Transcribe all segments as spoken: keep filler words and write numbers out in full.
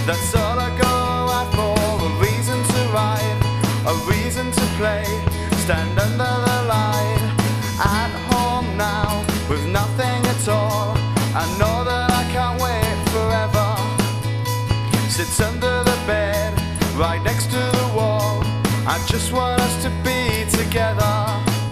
That's all I go out for, a reason to ride, a reason to play, stand under the light. At home now, with nothing at all, I know that I can't wait forever. Sits under the bed, right next to the wall, I just want us to be together.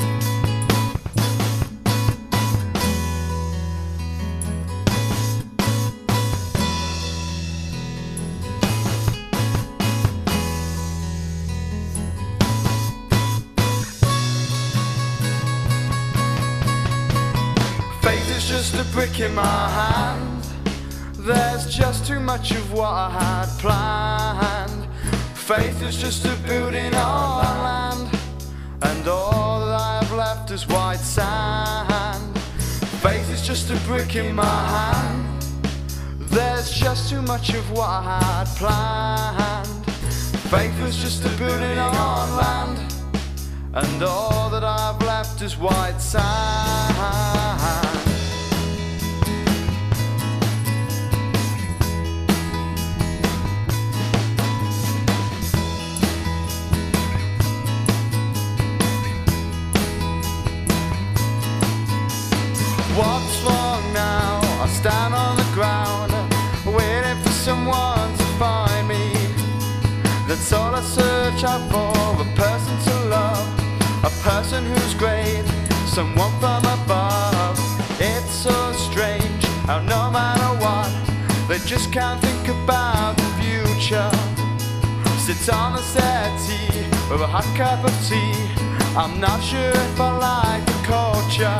Fate is just a brick in my hand. There's just too much of what I had planned. Faith is just a building on land, and all that I have left is white sand. Faith is just a brick in my hand. There's just too much of what I had planned. Faith is just a building on land, and all that I've left is white sand. What's wrong now? I stand on the ground, waiting for someone to find me. That's all I search out for, a person to love, a person who's great, someone from above. It's so strange how no matter what, they just can't think about the future. Sit on the settee with a hot cup of tea, I'm not sure if I like the culture.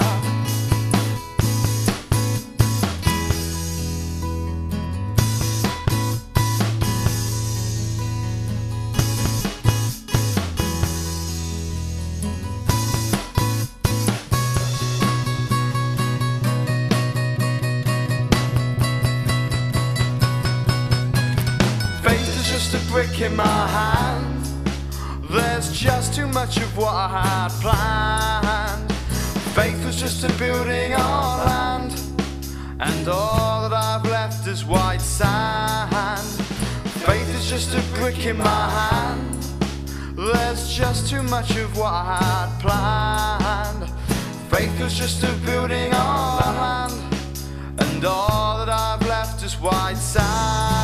Just a brick in my hand. There's just too much of what I had planned. Faith was just a building on land, and all that I've left is white sand. Faith is just a brick in my hand. There's just too much of what I had planned. Faith was just a building on land, and all that I've left is white sand.